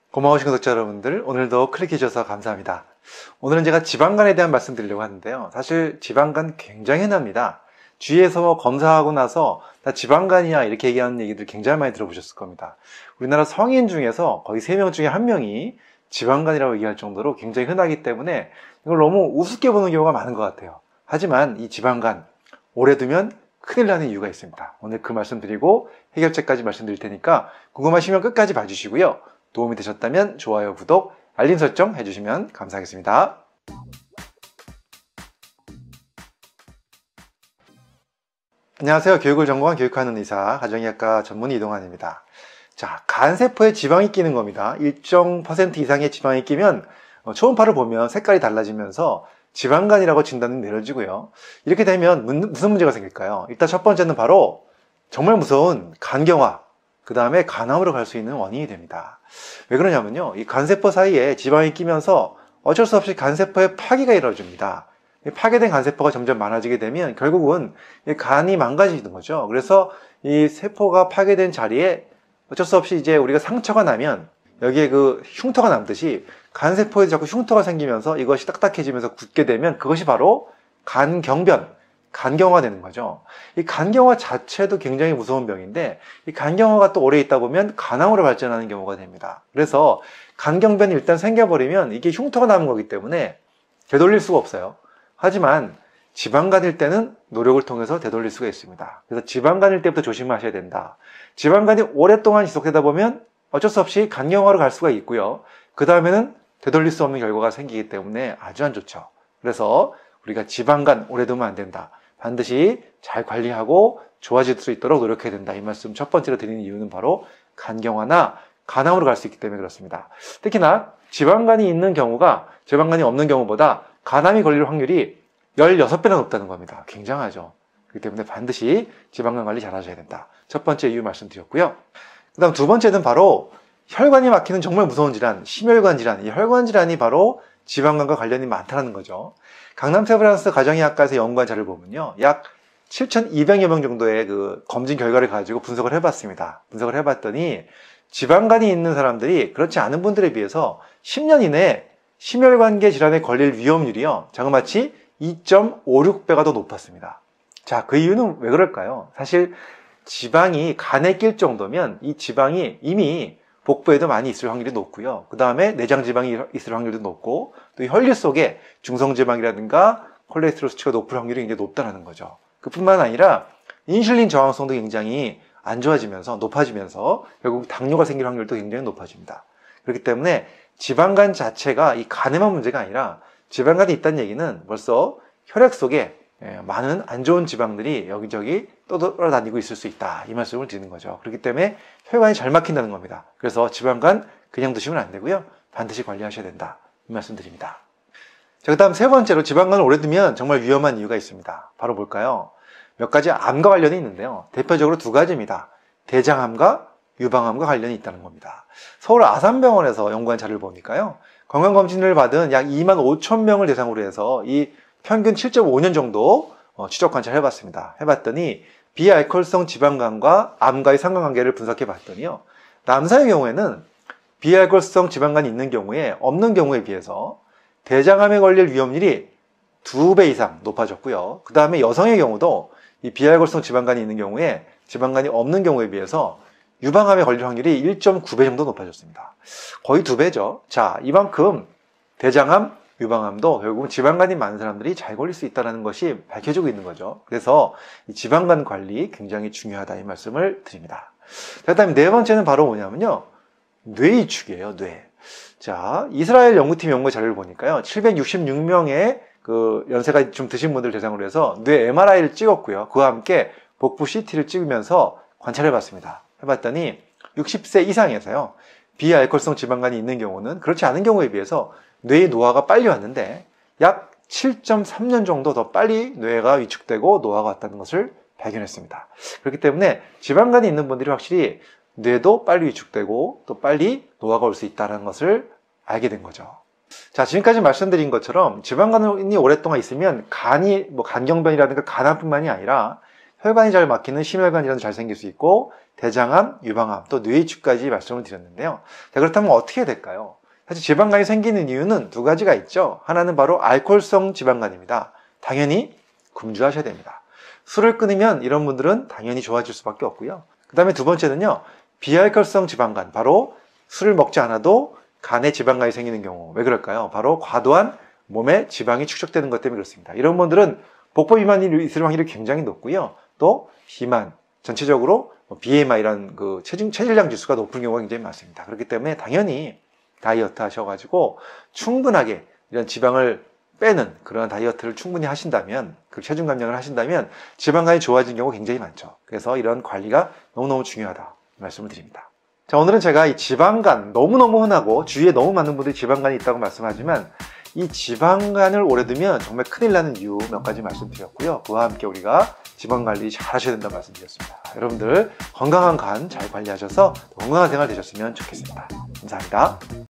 고마우신 구독자 여러분들, 오늘도 클릭해 주셔서 감사합니다. 오늘은 제가 지방간에 대한 말씀 드리려고 하는데요. 사실 지방간 굉장히 흔합니다. 주위에서 검사하고 나서 나 지방간이야 이렇게 얘기하는 얘기들 굉장히 많이 들어보셨을 겁니다. 우리나라 성인 중에서 거의 3명 중에 1명이 지방간이라고 얘기할 정도로 굉장히 흔하기 때문에 이걸 너무 우습게 보는 경우가 많은 것 같아요. 하지만 이 지방간 오래 두면 큰일 나는 이유가 있습니다. 오늘 그 말씀 드리고 해결책까지 말씀드릴 테니까 궁금하시면 끝까지 봐주시고요. 도움이 되셨다면 좋아요, 구독, 알림 설정 해주시면 감사하겠습니다. 안녕하세요. 교육을 전공한 교육하는 의사, 가정의학과 전문의 이동환입니다. 자, 간세포에 지방이 끼는 겁니다. 일정 % 이상의 지방이 끼면 초음파를 보면 색깔이 달라지면서 지방간이라고 진단이 내려지고요. 이렇게 되면 무슨 문제가 생길까요? 일단 첫 번째는 바로 정말 무서운 간경화, 그 다음에 간암으로 갈 수 있는 원인이 됩니다. 왜 그러냐면요, 이 간세포 사이에 지방이 끼면서 어쩔 수 없이 간세포에 파괴가 이루어집니다. 파괴된 간세포가 점점 많아지게 되면 결국은 간이 망가지는 거죠. 그래서 이 세포가 파괴된 자리에 어쩔 수 없이 이제 우리가 상처가 나면 여기에 그 흉터가 남듯이 간세포에 자꾸 흉터가 생기면서 이것이 딱딱해지면서 굳게 되면 그것이 바로 간경변, 간경화가 되는 거죠. 이 간경화 자체도 굉장히 무서운 병인데 이 간경화가 또 오래 있다 보면 간암으로 발전하는 경우가 됩니다. 그래서 간경변이 일단 생겨버리면 이게 흉터가 남은 거기 때문에 되돌릴 수가 없어요. 하지만 지방간일 때는 노력을 통해서 되돌릴 수가 있습니다. 그래서 지방간일 때부터 조심하셔야 된다. 지방간이 오랫동안 지속되다 보면 어쩔 수 없이 간경화로 갈 수가 있고요. 그 다음에는 되돌릴 수 없는 결과가 생기기 때문에 아주 안 좋죠. 그래서 우리가 지방간 오래 두면 안 된다. 반드시 잘 관리하고 좋아질 수 있도록 노력해야 된다. 이 말씀 첫 번째로 드리는 이유는 바로 간경화나 간암으로 갈 수 있기 때문에 그렇습니다. 특히나 지방간이 있는 경우가 지방간이 없는 경우보다 간암이 걸릴 확률이 16배나 높다는 겁니다. 굉장하죠. 그렇기 때문에 반드시 지방간 관리 잘 하셔야 된다. 첫 번째 이유 말씀드렸고요. 그 다음 두 번째는 바로 혈관이 막히는 정말 무서운 질환, 심혈관 질환. 이 혈관 질환이 바로 지방간과 관련이 많다는 거죠. 강남 세브란스 가정의학과에서 연구한 자료를 보면요, 약 7,200여 명 정도의 그 검진 결과를 가지고 분석을 해봤습니다. 분석을 해봤더니 지방간이 있는 사람들이 그렇지 않은 분들에 비해서 10년 이내에 심혈관계 질환에 걸릴 위험률이요, 자그마치 2.56배가 더 높았습니다. 자, 그 이유는 왜 그럴까요? 사실 지방이 간에 낄 정도면 이 지방이 이미 복부에도 많이 있을 확률이 높고요. 그 다음에 내장 지방이 있을 확률도 높고, 또 혈류 속에 중성 지방이라든가 콜레스테롤 수치가 높을 확률이 굉장히 높다는 거죠. 그뿐만 아니라 인슐린 저항성도 굉장히 안 좋아지면서 높아지면서 결국 당뇨가 생길 확률도 굉장히 높아집니다. 그렇기 때문에 지방간 자체가 이 간에만 문제가 아니라 지방간이 있다는 얘기는 벌써 혈액 속에 많은 안 좋은 지방들이 여기저기 떠돌아다니고 있을 수 있다. 이 말씀을 드리는 거죠. 그렇기 때문에 혈관이 잘 막힌다는 겁니다. 그래서 지방간 그냥 드시면 안 되고요. 반드시 관리하셔야 된다. 이 말씀 드립니다. 자, 그 다음 세 번째로 지방간을 오래 두면 정말 위험한 이유가 있습니다. 바로 뭘까요? 몇 가지 암과 관련이 있는데요. 대표적으로 두 가지입니다. 대장암과 유방암과 관련이 있다는 겁니다. 서울 아산병원에서 연구한 자료를 보니까요, 건강검진을 받은 약 2만 5천 명을 대상으로 해서 이 평균 7.5년 정도 추적 관찰해봤습니다. 해봤더니 비알코올성 지방간과 암과의 상관관계를 분석해봤더니요, 남자의 경우에는 비알코올성 지방간이 있는 경우에 없는 경우에 비해서 대장암에 걸릴 위험률이 2배 이상 높아졌고요. 그 다음에 여성의 경우도 이 비알코올성 지방간이 있는 경우에 지방간이 없는 경우에 비해서 유방암에 걸릴 확률이 1.9배 정도 높아졌습니다. 거의 2배죠. 자, 이만큼 대장암, 유방암도 결국은 지방간이 많은 사람들이 잘 걸릴 수 있다는 것이 밝혀지고 있는 거죠. 그래서 이 지방간 관리 굉장히 중요하다 이 말씀을 드립니다. 그 다음에 네 번째는 바로 뭐냐면요, 뇌 이축이에요. 뇌. 자, 이스라엘 연구팀 연구 자료를 보니까요, 766명의 그 연세가 좀 드신 분들 대상으로 해서 뇌 MRI를 찍었고요. 그와 함께 복부 CT를 찍으면서 관찰해봤습니다. 해봤더니 60세 이상에서요, 비알코올성 지방간이 있는 경우는 그렇지 않은 경우에 비해서 뇌의 노화가 빨리 왔는데 약 7.3년 정도 더 빨리 뇌가 위축되고 노화가 왔다는 것을 발견했습니다. 그렇기 때문에 지방간이 있는 분들이 확실히 뇌도 빨리 위축되고 또 빨리 노화가 올 수 있다는 것을 알게 된 거죠. 자, 지금까지 말씀드린 것처럼 지방간이 오랫동안 있으면 간이 간경변이라든가 간암뿐만이 아니라 혈관이 잘 막히는 심혈관 질환도 잘 생길 수 있고 대장암, 유방암, 또 뇌이축까지 말씀을 드렸는데요. 자, 그렇다면 어떻게 해야 될까요? 사실 지방간이 생기는 이유는 두 가지가 있죠. 하나는 바로 알코올성 지방간입니다. 당연히 금주하셔야 됩니다. 술을 끊으면 이런 분들은 당연히 좋아질 수밖에 없고요. 그 다음에 두 번째는요, 비알코올성 지방간, 바로 술을 먹지 않아도 간에 지방간이 생기는 경우. 왜 그럴까요? 바로 과도한 몸에 지방이 축적되는 것 때문에 그렇습니다. 이런 분들은 복부 비만이 있을 확률이 굉장히 높고요. 또 비만, 전체적으로 BMI라는 그 체질량 지수가 높은 경우가 굉장히 많습니다. 그렇기 때문에 당연히 다이어트 하셔가지고 충분하게 이런 지방을 빼는 그런 다이어트를 충분히 하신다면, 그 체중 감량을 하신다면 지방간이 좋아지는 경우가 굉장히 많죠. 그래서 이런 관리가 너무너무 중요하다 말씀을 드립니다. 자, 오늘은 제가 이 지방간, 너무너무 흔하고 주위에 너무 많은 분들이 지방간이 있다고 말씀하지만 이 지방간을 오래 두면 정말 큰일 나는 이유 몇 가지 말씀드렸고요. 그와 함께 우리가 지방관리 잘 하셔야 된다고 말씀드렸습니다. 여러분들 건강한 간 잘 관리하셔서 건강한 생활 되셨으면 좋겠습니다. 감사합니다.